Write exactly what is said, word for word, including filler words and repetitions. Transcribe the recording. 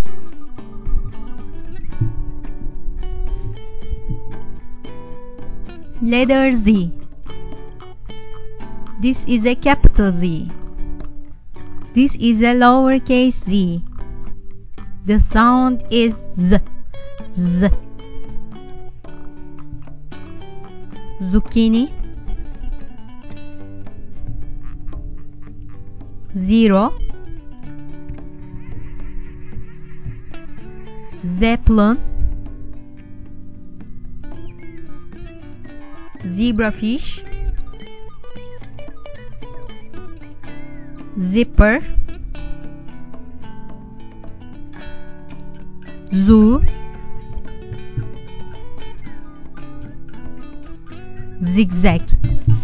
Letter Z. This is a capital Z. This is a lowercase z. The sound is Z. Z. Zucchini. Zero. Zeppelin. Zebrafish. Zipper. Zoo. Zigzag.